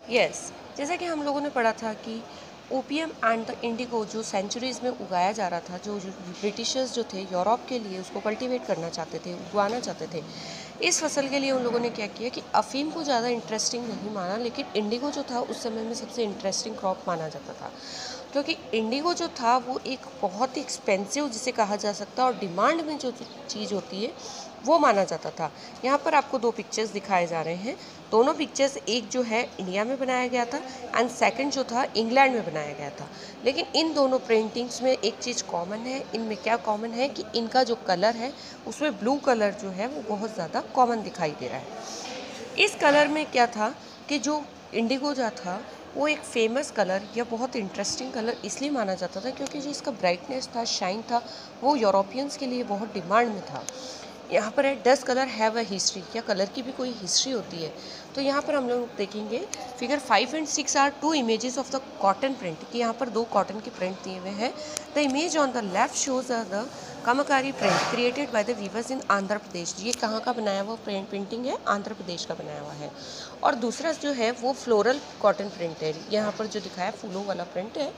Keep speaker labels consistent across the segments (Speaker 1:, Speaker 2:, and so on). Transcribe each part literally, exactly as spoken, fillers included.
Speaker 1: Yes, जैसा कि हम लोगों ने पढ़ा था कि ओपियम एंड द इंडिगो जो सेंचुरीज़ में उगाया जा रहा था, जो जो ब्रिटिशर्स जो थे यूरोप के लिए उसको कल्टीवेट करना चाहते थे, उगाना चाहते थे। इस फसल के लिए उन लोगों ने क्या किया कि अफ़ीम को ज़्यादा इंटरेस्टिंग नहीं माना, लेकिन इंडिगो जो था उस समय में सबसे इंटरेस्टिंग क्रॉप माना जाता था, क्योंकि इंडिगो जो था वो एक बहुत ही एक्सपेंसिव जिसे कहा जा सकता है और डिमांड में जो चीज़ होती है वो माना जाता था। यहाँ पर आपको दो पिक्चर्स दिखाए जा रहे हैं। दोनों पिक्चर्स, एक जो है इंडिया में बनाया गया था एंड सेकंड जो था इंग्लैंड में बनाया गया था। लेकिन इन दोनों पेंटिंग्स में एक चीज़ कॉमन है। इनमें क्या कॉमन है कि इनका जो कलर है उसमें ब्लू कलर जो है वो बहुत ज़्यादा कॉमन दिखाई दे रहा है। इस कलर में क्या था कि जो इंडिगो जो था वो एक फेमस कलर या बहुत इंटरेस्टिंग कलर इसलिए माना जाता था क्योंकि जो इसका ब्राइटनेस था, शाइन था, वो यूरोपियंस के लिए बहुत डिमांड में था। यहाँ पर है does colour have a history, क्या कलर की भी कोई हिस्ट्री होती है? तो यहाँ पर हम लोग देखेंगे figure five and six are two images of the cotton print, कि यहाँ पर दो कॉटन के प्रिंट दिए हुए हैं। The image on the left shows the kalamkari print created by the weavers in Andhra Pradesh. ये कहाँ का बनाया हुआ पेंटिंग है? आंध्र प्रदेश का बनाया हुआ है। और दूसरा जो है वो फ्लोरल कॉटन प्रिंट है। यहाँ पर जो दिखाया फूलों वाला प्रिंट है,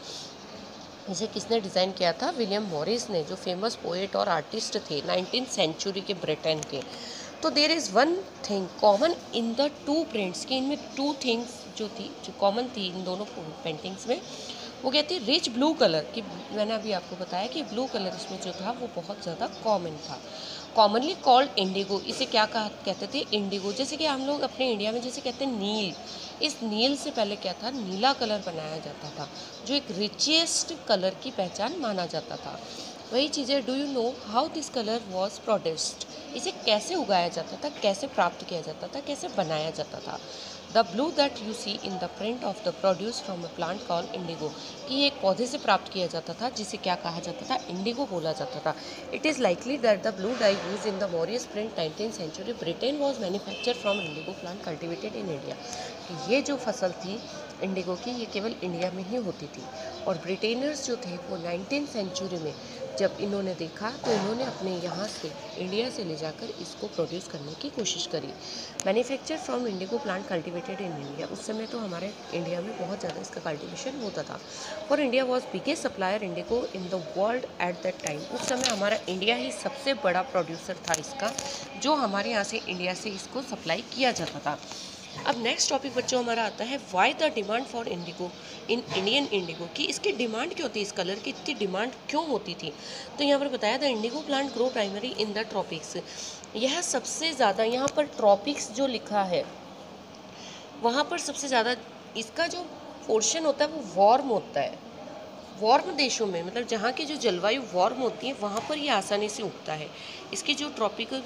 Speaker 1: इसे किसने डिज़ाइन किया था? विलियम मॉरिस ने, जो फेमस पोएट और आर्टिस्ट थे नाइनटीन सेंचुरी के ब्रिटेन के। तो there is one thing common in the two prints, कि इनमें टू थिंग्स जो थी जो कॉमन थी इन दोनों पेंटिंग्स में, वो कहती है रिच ब्लू कलर, कि मैंने अभी आपको बताया कि ब्लू कलर इसमें जो था वो बहुत ज़्यादा कॉमन था। कॉमनली कॉल्ड इंडिगो, इसे क्या कहा कहते थे? इंडिगो। जैसे कि हम लोग अपने इंडिया में जैसे कहते हैं नील, इस नील से पहले क्या था? नीला कलर बनाया जाता था, जो एक रिचेस्ट कलर की पहचान माना जाता था। वही चीज़ें, do you know how this colour was produced? इसे कैसे उगाया जाता था, कैसे प्राप्त किया जाता था, कैसे बनाया जाता था? The blue that you see in the print of the produce from a plant call indigo, कि ये एक पौधे से प्राप्त किया जाता था जिसे क्या कहा जाता था? इंडिगो बोला जाता था। It is likely that the blue dye use in the Morris print nineteen century Britain was manufacture from indigo plant cultivated in India, कि ये जो फसल थी इंडिगो की ये केवल इंडिया में ही होती थी। और ब्रिटेनर्स जो थे वो नाइनटीन सेंचुरी में जब इन्होंने देखा तो इन्होंने अपने यहाँ से इंडिया से ले जाकर इसको प्रोड्यूस करने की कोशिश करी। Manufacture from indigo plant cultivated in India, उस समय तो हमारे इंडिया में बहुत ज़्यादा इसका कल्टिवेशन होता था। For India was biggest supplier indigo in the world at that time, उस समय हमारा इंडिया ही सबसे बड़ा प्रोड्यूसर था इसका, जो हमारे यहाँ से इंडिया से इसको सप्लाई किया जाता था। अब नेक्स्ट टॉपिक बच्चों हमारा आता है why the demand for indigo in Indian indigo, कि इसकी डिमांड क्यों थी, इस कलर की इतनी डिमांड क्यों होती थी? तो यहाँ पर बताया the indigo plant grow primary in the tropics, यह सबसे ज़्यादा, यहाँ पर ट्रॉपिक्स जो लिखा है वहाँ पर सबसे ज़्यादा इसका जो पोर्शन होता है वो वार्म होता है। वार्म देशों में, मतलब जहाँ की जो जलवायु वार्म होती है वहाँ पर ये आसानी से उगता है। इसकी जो ट्रॉपिकल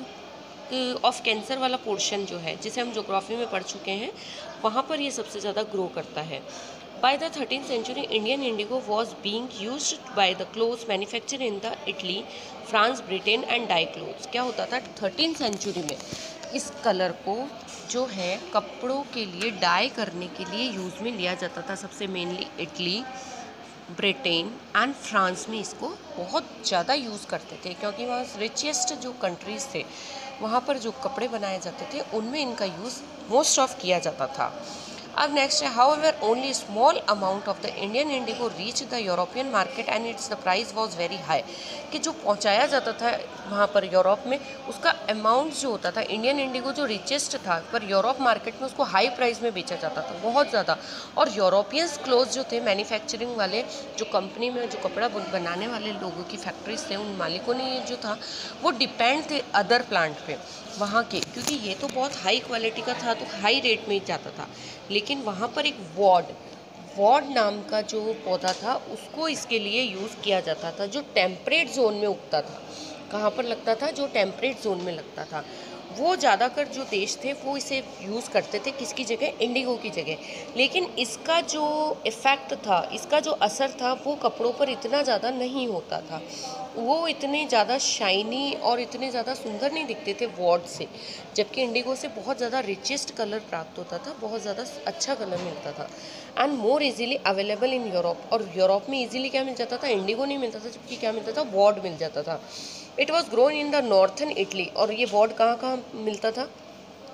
Speaker 1: ऑफ कैंसर वाला पोर्शन जो है, जिसे हम ज्योग्राफी में पढ़ चुके हैं, वहाँ पर ये सबसे ज़्यादा ग्रो करता है। By the thirteen century Indian indigo was being use by the cloths manufacture in the Italy, France, Britain and dye cloths. क्या होता था थर्टीन सेंचुरी में? इस कलर को जो है कपड़ों के लिए डाई करने के लिए यूज़ में लिया जाता था, सबसे mainly Italy, Britain and France में इसको बहुत ज़्यादा यूज़ करते थे, क्योंकि वहाँ रिचेस्ट जो कंट्रीज़ थे वहाँ पर जो कपड़े बनाए जाते थे उनमें इनका यूज़ मोस्ट ऑफ किया जाता था। अब नेक्स्ट है however only small amount of the Indian indigo reach the European market and its the price was very high, कि जो पहुंचाया जाता था वहाँ पर यूरोप में उसका अमाउंट जो होता था, इंडियन इंडिगो जो रिचेस्ट था पर यूरोप मार्केट में उसको हाई प्राइस में बेचा जाता था बहुत ज़्यादा। और यूरोपियंस क्लोथ जो थे मैन्युफैक्चरिंग वाले, जो कंपनी में जो कपड़ा बनाने वाले लोगों की फैक्ट्रीज थे, उन मालिकों ने जो था वो डिपेंड थे अदर प्लांट पे वहाँ के, क्योंकि ये तो बहुत हाई क्वालिटी का था तो हाई रेट में जाता था। लेकिन वहाँ पर एक वॉड वॉड नाम का जो पौधा था उसको इसके लिए यूज़ किया जाता था, जो टेम्परेट जोन में उगता था। कहाँ पर लगता था? जो टेम्परेट जोन में लगता था। वो ज़्यादातर जो देश थे वो इसे यूज़ करते थे, किसकी जगह? इंडिगो की जगह। लेकिन इसका जो इफ़ेक्ट था, इसका जो असर था वो कपड़ों पर इतना ज़्यादा नहीं होता था, वो इतने ज़्यादा शाइनी और इतने ज़्यादा सुंदर नहीं दिखते थे वॉड से, जबकि इंडिगो से बहुत ज़्यादा रिचेस्ट कलर प्राप्त होता था, बहुत ज़्यादा अच्छा कलर मिलता था and more easily available in Europe. और यूरोप में इजीली क्या मिल जाता था? इंडिगो नहीं मिलता था, जबकि क्या मिलता था? वॉड मिल जाता था। It was grown in the northern Italy, और ये वॉड कहाँ कहाँ मिलता था?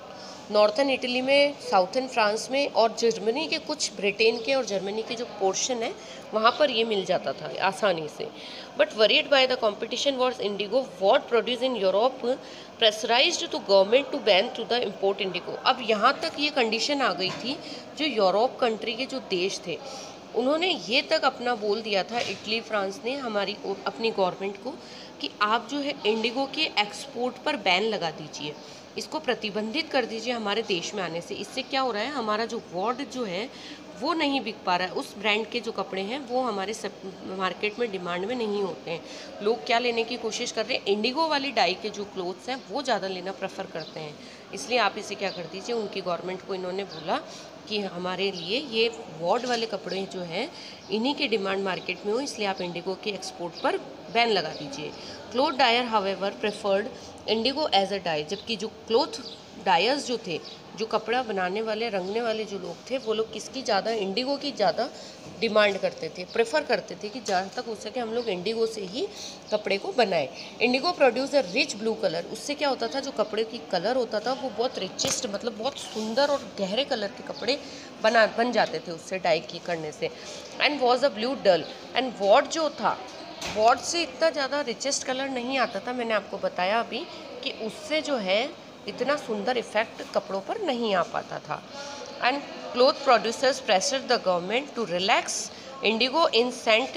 Speaker 1: नॉर्थन इटली में, साउथर्न फ्रांस में और जर्मनी के कुछ, ब्रिटेन के और जर्मनी के जो पोर्शन है वहाँ पर ये मिल जाता था आसानी से। But worried by the competition was indigo woad produce in Europe pressurised to government to ban to the import indigo. अब यहाँ तक ये कंडीशन आ गई थी, जो यूरोप कंट्री के जो देश थे उन्होंने ये तक अपना बोल दिया था, इटली फ्रांस ने हमारी अपनी गवर्नमेंट को, कि आप जो है इंडिगो के एक्सपोर्ट पर बैन लगा दीजिए, इसको प्रतिबंधित कर दीजिए हमारे देश में आने से। इससे क्या हो रहा है, हमारा जो वर्ड जो है वो नहीं बिक पा रहा है, उस ब्रांड के जो कपड़े हैं वो हमारे सब मार्केट में डिमांड में नहीं होते हैं। लोग क्या लेने की कोशिश कर रहे हैं, इंडिगो वाली डाई के जो क्लोथ्स हैं वो ज़्यादा लेना प्रेफर करते हैं। इसलिए आप इसे क्या कर दीजिए, उनकी गवर्नमेंट को इन्होंने बोला कि हमारे लिए ये वॉर्ड वाले कपड़े जो हैं इन्हीं की डिमांड मार्केट में हो, इसलिए आप इंडिगो के एक्सपोर्ट पर बैन लगा दीजिए। Cloth dyer however preferred indigo as a dye, जबकि जो क्लोथ डायर्स जो थे, जो कपड़ा बनाने वाले, रंगने वाले जो लोग थे, वो लोग किसकी ज़्यादा, इंडिगो की ज़्यादा डिमांड करते थे, प्रेफर करते थे कि जहाँ तक हो सके हम लोग इंडिगो से ही कपड़े को बनाएं। Indigo produce a rich blue colour, उससे क्या होता था, जो कपड़े की कलर होता था वो बहुत रिचेस्ट, मतलब बहुत सुंदर और गहरे कलर के कपड़े बना बन जाते थे उससे डाई की करने से। And was a blue dull, and woad जो था, वॉट से इतना ज़्यादा रिचेस्ट कलर नहीं आता था, मैंने आपको बताया अभी कि उससे जो है इतना सुंदर इफेक्ट कपड़ों पर नहीं आ पाता था। And cloth producers pressure the government to relax indigo in saint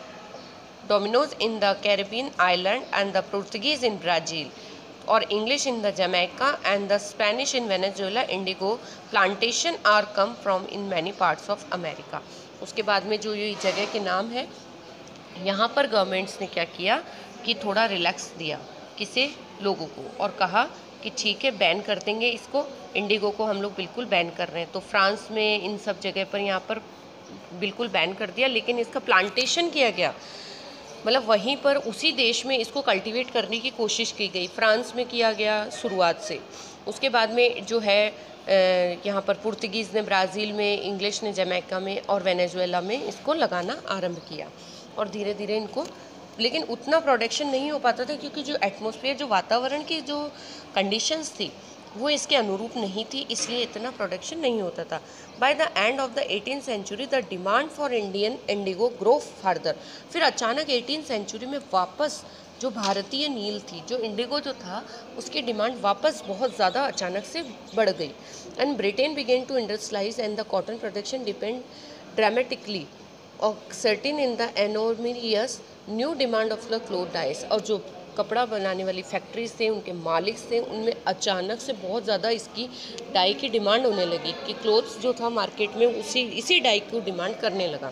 Speaker 1: Domingue in the Caribbean island and the Portuguese in Brazil और English in the Jamaica and the Spanish in Venezuela. Indigo plantation are come from in many parts of America. उसके बाद में जो ये जगह के नाम है, यहाँ पर गवर्नमेंट्स ने क्या किया कि थोड़ा रिलैक्स दिया किसे, लोगों को, और कहा कि ठीक है बैन कर देंगे इसको, इंडिगो को हम लोग बिल्कुल बैन कर रहे हैं। तो फ्रांस में इन सब जगह पर यहाँ पर बिल्कुल बैन कर दिया, लेकिन इसका प्लांटेशन किया गया, मतलब वहीं पर उसी देश में इसको कल्टीवेट करने की कोशिश की गई। फ्रांस में किया गया शुरुआत से, उसके बाद में जो है यहाँ पर पुर्तगीज़ ने ब्राज़ील में, इंग्लिश ने जमैका में और वेनेजुएला में इसको लगाना आरंभ किया, और धीरे धीरे इनको, लेकिन उतना प्रोडक्शन नहीं हो पाता था क्योंकि जो एटमॉस्फेयर, जो वातावरण की जो कंडीशंस थी वो इसके अनुरूप नहीं थी, इसलिए इतना प्रोडक्शन नहीं होता था। By the end of the eighteen century the demand for Indian indigo grow further. फिर अचानक एटीन सेंचुरी में वापस जो भारतीय नील थी, जो इंडिगो जो था, उसकी डिमांड वापस बहुत ज़्यादा अचानक से बढ़ गई। And Britain began to industrialise and the cotton production depend dramatically और certain in the enormous new demand of the cloth dyes. और जो कपड़ा बनाने वाली फैक्ट्रीज थे, उनके मालिक थे, उनमें अचानक से बहुत ज़्यादा इसकी डाई की डिमांड होने लगी कि क्लोथ्स जो था मार्केट में उसी इसी डाई को डिमांड करने लगा।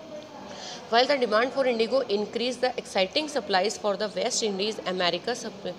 Speaker 1: While the demand for indigo increased, the exciting supplies for the West Indies, America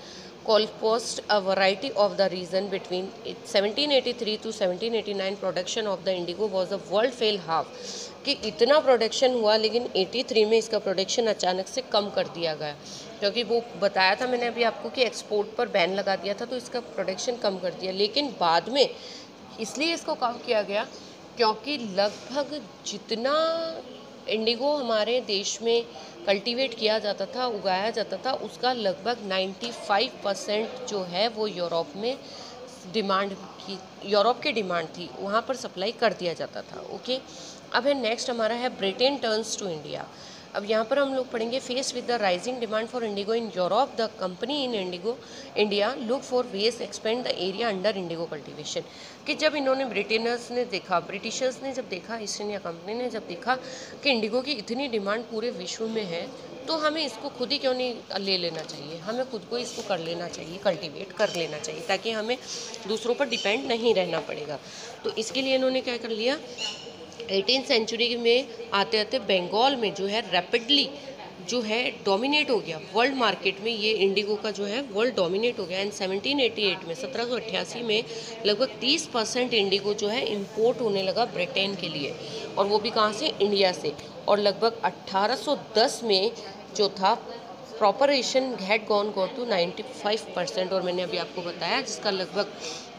Speaker 1: caused a variety of the reason between seventeen eighty-three to seventeen eighty-nine production of the indigo was a world fail half, कि इतना production हुआ लेकिन तिरासी में इसका production अचानक से कम कर दिया गया, क्योंकि वो बताया था मैंने अभी आपको कि एक्सपोर्ट पर बैन लगा दिया था, तो इसका प्रोडक्शन कम कर दिया। लेकिन बाद में इसलिए इसको कम किया गया क्योंकि लगभग जितना इंडिगो हमारे देश में कल्टीवेट किया जाता था, उगाया जाता था, उसका लगभग पचानवे परसेंट जो है वो यूरोप में डिमांड की, यूरोप की डिमांड थी, वहाँ पर सप्लाई कर दिया जाता था। ओके, अब है नेक्स्ट हमारा है ब्रिटेन टर्न्स टू इंडिया। अब यहाँ पर हम लोग पढ़ेंगे face with the rising demand for indigo in Europe the company in indigo India look for ways expand the area under indigo cultivation. कि जब इन्होंने ब्रिटेनर्स ने देखा, ब्रिटिशर्स ने जब देखा, ईस्ट इंडिया कंपनी ने जब देखा कि इंडिगो की इतनी डिमांड पूरे विश्व में है, तो हमें इसको खुद ही क्यों नहीं ले लेना चाहिए, हमें खुद को इसको कर लेना चाहिए, कल्टीवेट कर लेना चाहिए, ताकि हमें दूसरों पर डिपेंड नहीं रहना पड़ेगा। तो इसके लिए इन्होंने क्या कर लिया, एटीन सेंचुरी में आते आते बंगाल में जो है रैपिडली जो है डोमिनेट हो गया वर्ल्ड मार्केट में, ये इंडिगो का जो है वर्ल्ड डोमिनेट हो गया। एंड सेवनटीन एटी एट में सत्रह सौ अट्ठासी में लगभग तीस परसेंट इंडिगो जो है इंपोर्ट होने लगा ब्रिटेन के लिए, और वो भी कहाँ से, इंडिया से। और लगभग अट्ठारह सौ दस में जो था proportion had gone go to ninety five percent, और मैंने अभी आपको बताया जिसका लगभग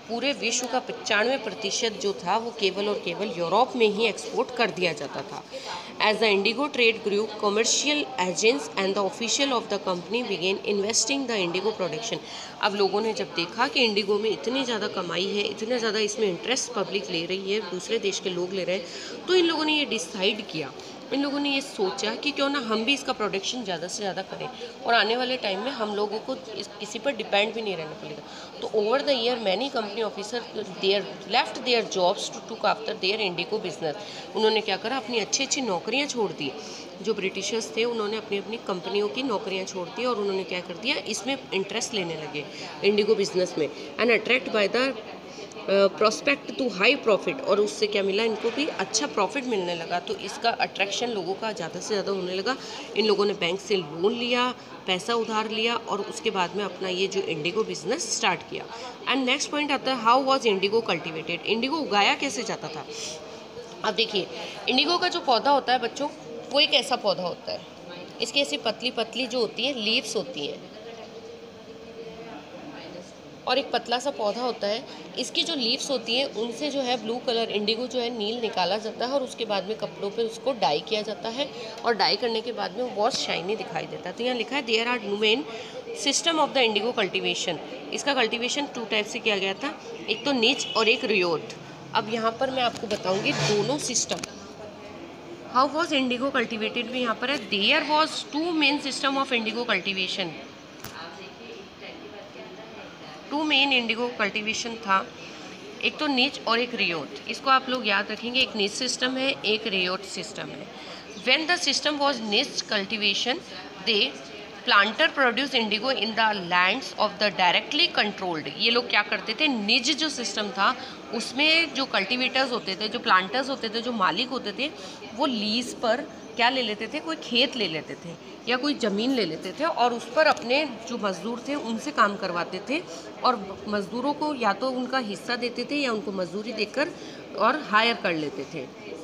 Speaker 1: पूरे विश्व का पचानवे प्रतिशत जो था वो केवल और केवल यूरोप में ही एक्सपोर्ट कर दिया जाता था। As the indigo trade grew, commercial agents and the official of the company began investing the indigo production. अब लोगों ने जब देखा कि इंडिगो में इतनी ज़्यादा कमाई है, इतना ज़्यादा इसमें इंटरेस्ट पब्लिक ले रही है, दूसरे देश के लोग ले रहे हैं, तो इन लोगों ने ये डिसाइड किया, इन लोगों ने ये सोचा कि क्यों ना हम भी इसका प्रोडक्शन ज़्यादा से ज़्यादा करें और आने वाले टाइम में हम लोगों को इस, किसी पर डिपेंड भी नहीं रहना पड़ेगा। तो over the year many company officer their left their jobs to took after their indigo business. उन्होंने क्या करा, अपनी अच्छी अच्छी नौकरियाँ छोड़ दी। जो ब्रिटिशर्स थे उन्होंने अपनी अपनी कंपनियों की नौकरियां छोड़ दी और उन्होंने क्या कर दिया, इसमें इंटरेस्ट लेने लगे इंडिगो बिजनेस में। And attract by the prospect to high profit, और उससे क्या मिला, इनको भी अच्छा प्रॉफिट मिलने लगा। तो इसका अट्रैक्शन लोगों का ज़्यादा से ज़्यादा होने लगा। इन लोगों ने बैंक से लोन लिया, पैसा उधार लिया और उसके बाद में अपना ये जो इंडिगो बिजनेस स्टार्ट किया। एंड नेक्स्ट पॉइंट आता है, how was indigo cultivated. Indigo उगाया कैसे जाता था। अब देखिए, इंडिगो का जो पौधा होता है बच्चों, वो एक ऐसा पौधा होता है, इसकी ऐसी पतली पतली जो होती है लीव्स होती हैं और एक पतला सा पौधा होता है। इसकी जो लीव्स होती हैं उनसे जो है ब्लू कलर इंडिगो जो है नील निकाला जाता है और उसके बाद में कपड़ों पे उसको डाई किया जाता है और डाई करने के बाद में वो बहुत शाइनी दिखाई देता है। तो यहाँ लिखा है, there are main system of the indigo cultivation. इसका कल्टिवेशन टू टाइप से किया गया था, एक तो निच और एक रियोट। अब यहाँ पर मैं आपको बताऊँगी दोनों system. How was indigo cultivated भी यहाँ पर है। There was two main system of indigo cultivation. Two main indigo cultivation था, एक तो निच और एक रियोट। इसको आप लोग याद रखेंगे, एक निच सिस्टम है, एक रियोट सिस्टम है। When the system was nij cultivation, the planter produce indigo in the lands of the directly controlled. ये लोग क्या करते थे, निज जो सिस्टम था उसमें जो कल्टीवेटर्स होते थे, जो प्लांटर्स होते थे, जो मालिक होते थे, वो लीज पर क्या ले लेते थे, कोई खेत ले लेते थे या कोई ज़मीन ले लेते थे और उस पर अपने जो मज़दूर थे उनसे काम करवाते थे और मज़दूरों को या तो उनका हिस्सा देते थे या उनको मजदूरी देकर और हायर कर लेते थे।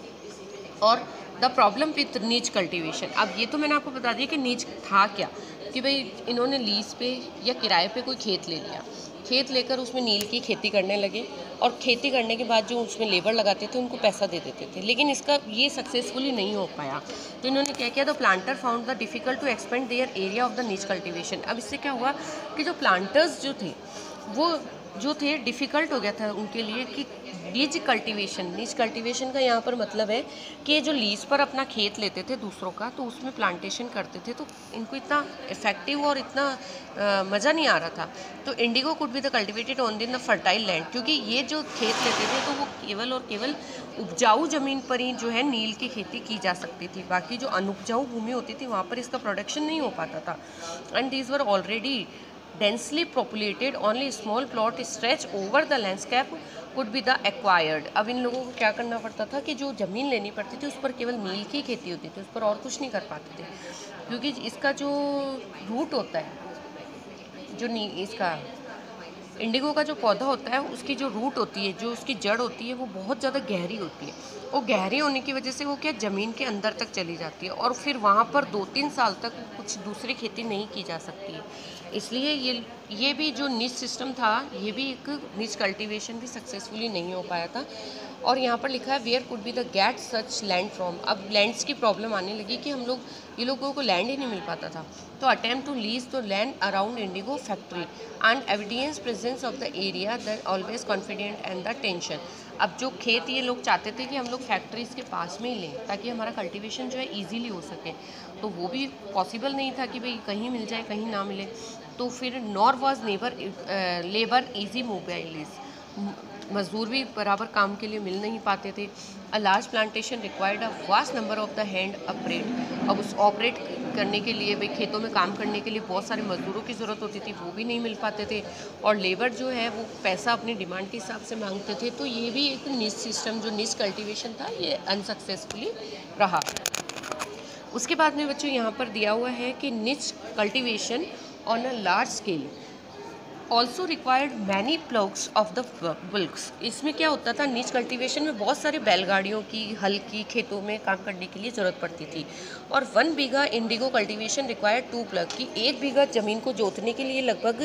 Speaker 1: और the problem with nij cultivation, अब ये तो मैंने आपको बता दिया कि नीच था क्या, कि भाई इन्होंने लीज पे या किराए पे कोई खेत ले लिया, खेत लेकर उसमें नील की खेती करने लगे और खेती करने के बाद जो उसमें लेबर लगाते थे उनको पैसा दे देते थे, लेकिन इसका ये सक्सेसफुली नहीं हो पाया। तो इन्होंने क्या किया, the planter found the difficult to expand their area of the nij cultivation. अब इससे क्या हुआ कि जो प्लांटर्स जो थे वो जो थे डिफ़िकल्ट हो गया था उनके लिए कि लीज कल्टीवेशन। लीज कल्टीवेशन का यहाँ पर मतलब है कि जो लीज पर अपना खेत लेते थे दूसरों का, तो उसमें प्लांटेशन करते थे, तो इनको इतना इफेक्टिव और इतना मज़ा नहीं आ रहा था। तो indigo could be the cultivated on the fertile land, क्योंकि ये जो खेत लेते थे तो वो केवल और केवल उपजाऊ ज़मीन पर ही जो है नील की खेती की जा सकती थी, बाकी जो अनुपजाऊ भूमि होती थी वहाँ पर इसका प्रोडक्शन नहीं हो पाता था। And these were already densely populated, only small plot stretch over the landscape could be the acquired। अब इन लोगों को क्या करना पड़ता था कि जो ज़मीन लेनी पड़ती थी उस पर केवल नील की खेती होती थी, उस पर और कुछ नहीं कर पाते थे, क्योंकि इसका जो रूट होता है, जो नी इसका इंडिगो का जो पौधा होता है उसकी जो रूट होती है, जो उसकी जड़ होती है, वो बहुत ज़्यादा गहरी होती है। वो गहरी होने की वजह से वो क्या ज़मीन के अंदर तक चली जाती है और फिर वहाँ पर दो तीन साल तक कुछ दूसरी खेती नहीं की जा सकती है। इसलिए ये ये भी जो नीच सिस्टम था, ये भी एक नीच कल्टीवेशन भी सक्सेसफुली नहीं हो पाया था। और यहाँ पर लिखा है, where could be the get such land from. अब लैंड्स की प्रॉब्लम आने लगी कि हम लोग ये लोगों को लैंड ही नहीं मिल पाता था। तो attempt to lease the land around indigo factory and evidence presence of the area that always confident and the tension. अब जो खेत ये लोग चाहते थे कि हम लोग फैक्ट्रीज़ के पास में ही लें ताकि हमारा कल्टीवेशन जो है ईजीली हो सके, तो वो भी पॉसिबल नहीं था कि भाई कहीं मिल जाए कहीं ना मिले। तो फिर nor was neighbour labour easy mobilise, मजदूर भी बराबर काम के लिए मिल नहीं पाते थे। A large plantation required a vast number of the hand operate. अब उस ऑपरेट करने के लिए, भाई खेतों में काम करने के लिए बहुत सारे मजदूरों की ज़रूरत होती थी, वो भी नहीं मिल पाते थे और लेबर जो है वो पैसा अपनी डिमांड के हिसाब से मांगते थे। तो ये भी एक निच सिस्टम, जो निच कल्टीवेशन था, ये अनसक्सेसफुली रहा। उसके बाद में बच्चों यहाँ पर दिया हुआ है कि nij cultivation on a large scale. Also required many ploughs of the bullocks. इसमें क्या होता था, नीच कल्टीवेशन में बहुत सारे बैलगाड़ियों की, हल की, खेतों में काम करने के लिए ज़रूरत पड़ती थी। और one bigha indigo cultivation required two plough, की एक बीघा ज़मीन को जोतने के लिए लगभग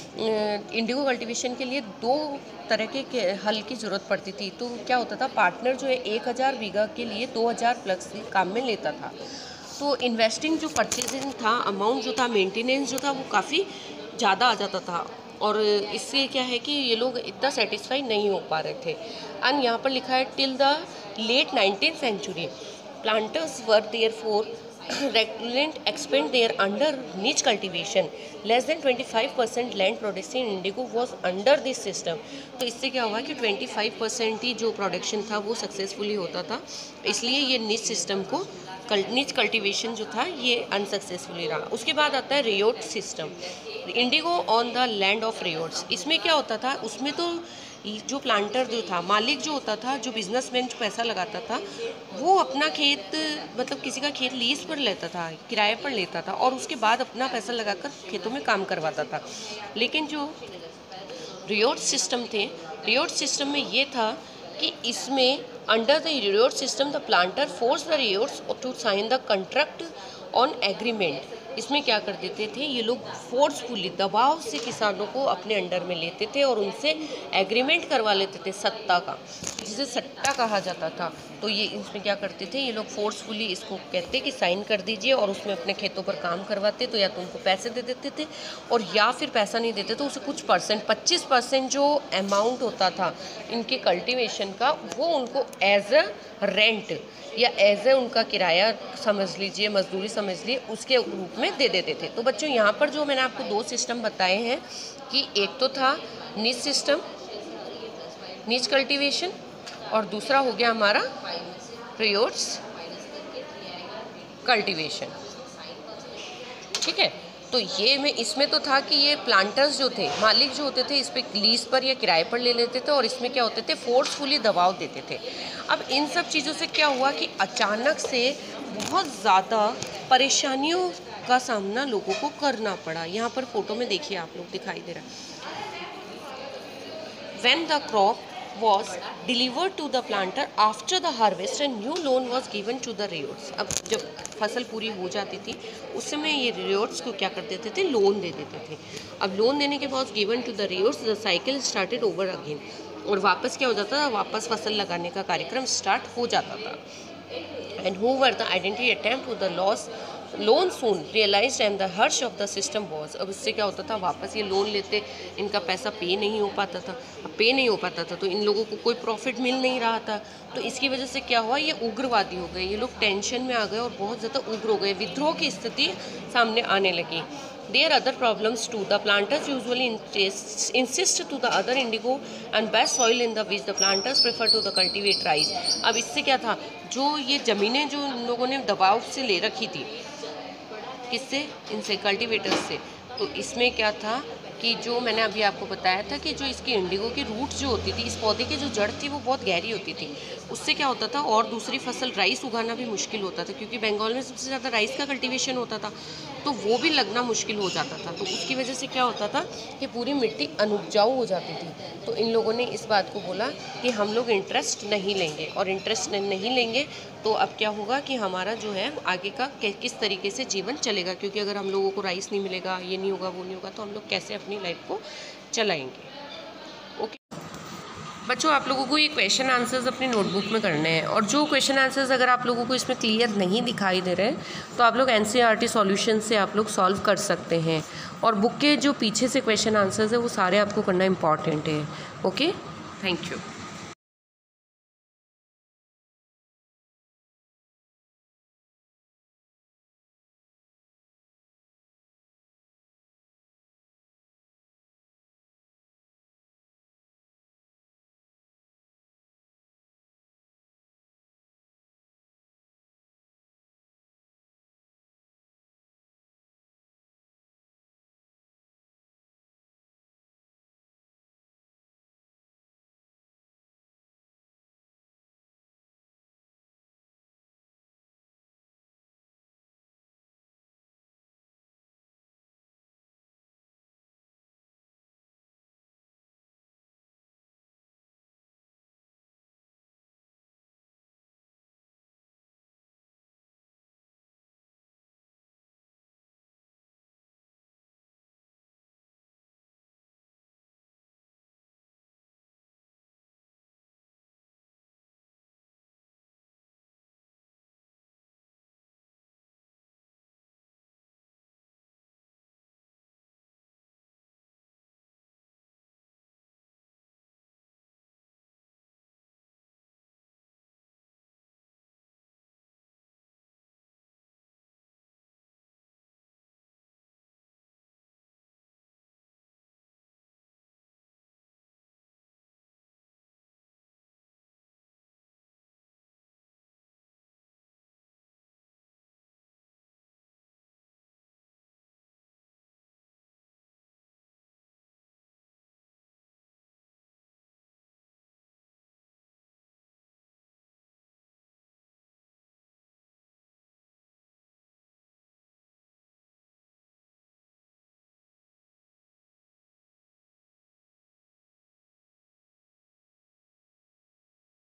Speaker 1: इंडिगो कल्टीवेशन के लिए दो तरह के हल की ज़रूरत पड़ती थी। तो क्या होता था, पार्टनर जो है एक हज़ार बीघा के लिए दो हज़ार प्लग्स काम में लेता था। तो इन्वेस्टिंग जो परचेजिंग था, अमाउंट जो था, मेंटेनेंस जो था, वो काफ़ी ज़्यादा आ जाता था। और इससे क्या है कि ये लोग इतना सेटिस्फाई नहीं हो पा रहे थे। एंड यहाँ पर लिखा है till the late nineteen century planters were therefore reluctant expand their under nij cultivation less than twenty five percent land production in indigo was under this system. तो इससे क्या हुआ कि ट्वेंटी फाइव परसेंट ही जो प्रोडक्शन था वो successfully होता था, इसलिए ये नीच सिस्टम को नीच कल्टीवेशन जो था ये अनसक्सेसफुली रहा। उसके बाद आता है ryoti system, indigo on the land of ryots. इसमें क्या होता था, उसमें तो जो प्लांटर जो था, मालिक जो होता था, जो बिजनेसमैन जो पैसा लगाता था, वो अपना खेत, मतलब किसी का खेत लीज पर लेता था, किराए पर लेता था, और उसके बाद अपना पैसा लगाकर खेतों में काम करवाता था। लेकिन जो रियोट सिस्टम थे, रियोट सिस्टम में ये था कि इसमें under the ryoti system the planter force the ryots to sign the contract on agreement. इसमें क्या कर देते थे, ये लोग फोर्सफुली, दबाव से किसानों को अपने अंडर में लेते थे और उनसे एग्रीमेंट करवा लेते थे सत्ता का, जिसे सट्टा कहा जाता था। तो ये इसमें क्या करते थे, ये लोग फोर्सफुली इसको कहते कि साइन कर दीजिए, और उसमें अपने खेतों पर काम करवाते। तो या तो उनको पैसे दे देते थे, और या फिर पैसा नहीं देते तो उसे कुछ परसेंट, पच्चीस परसेंट जो अमाउंट होता था इनके कल्टीवेशन का, वो उनको एज अ रेंट या एज ए उनका किराया समझ लीजिए, मजदूरी समझ लीजिए, उसके रूप में दे देते थे। तो बच्चों यहाँ पर जो मैंने आपको दो सिस्टम बताए हैं कि एक तो था नीच सिस्टम, नीच कल्टीवेशन, और दूसरा हो गया हमारा रियोट्स कल्टीवेशन। ठीक है, तो ये में इसमें तो था कि ये प्लांटर्स जो थे, मालिक जो होते थे, इस पे लीज पर या किराए पर ले लेते थे, और इसमें क्या होते थे, फोर्सफुली दबाव देते थे। अब इन सब चीज़ों से क्या हुआ कि अचानक से बहुत ज़्यादा परेशानियों का सामना लोगों को करना पड़ा। यहाँ पर फोटो में देखिए, आप लोग दिखाई दे रहा है, when the crop was delivered to the planter after the harvest and new loan was given to the riyots। अब जब फसल पूरी हो जाती थी उस समय ये रियोट्स को क्या कर देते थे, लोन दे देते थे। अब लोन देने के बाद given to the ryots, the cycle started over again, और वापस क्या हो जाता था, वापस फसल लगाने का कार्यक्रम स्टार्ट हो जाता था। And who were the identity attempt to the loss loan soon realise and the harsh of the system was. अब इससे क्या होता था, वापस ये लोन लेते, इनका पैसा पे नहीं हो पाता था। अब पे नहीं हो पाता था तो इन लोगों को कोई प्रॉफिट मिल नहीं रहा था। तो इसकी वजह से क्या हुआ, ये उग्रवादी हो गए, ये लोग टेंशन में आ गए और बहुत ज़्यादा उग्र हो गए, विद्रोह की स्थिति सामने आने लगी। There other problems too. The planters usually insist, insist to the other indigo and best soil in the which the planters prefer to the cultivate rice। अब इससे क्या था, जो ये ज़मीनें जो इन लोगों ने दबाव से ले रखी थी, किससे, इनसे, कल्टीवेटर्स से। तो इसमें क्या था कि जो मैंने अभी आपको बताया था कि जो इसकी इंडिगो की रूट जो होती थी, इस पौधे की जो जड़ थी वो बहुत गहरी होती थी, उससे क्या होता था, और दूसरी फसल राइस उगाना भी मुश्किल होता था, क्योंकि बंगाल में सबसे ज़्यादा राइस का कल्टीवेशन होता था, तो वो भी लगना मुश्किल हो जाता था। तो उसकी वजह से क्या होता था कि पूरी मिट्टी अनुपजाऊ हो जाती थी। तो इन लोगों ने इस बात को बोला कि हम लोग इंटरेस्ट नहीं लेंगे, और इंटरेस्ट नहीं लेंगे तो अब क्या होगा कि हमारा जो है आगे का किस तरीके से जीवन चलेगा, क्योंकि अगर हम लोगों को राइस नहीं मिलेगा, ये नहीं होगा, वो नहीं होगा, तो हम लोग कैसे अपनी लाइफ को चलाएंगे। ओके बच्चों, आप लोगों को ये क्वेश्चन आंसर्स अपनी नोटबुक में करने हैं, और जो क्वेश्चन आंसर्स अगर आप लोगों को इसमें क्लियर नहीं दिखाई दे रहे तो आप लोग एनसीईआरटी सॉल्यूशन से आप लोग सॉल्व कर सकते हैं, और बुक के जो पीछे से क्वेश्चन आंसर्स है वो सारे आपको करना इम्पॉर्टेंट है। Okay, thank you.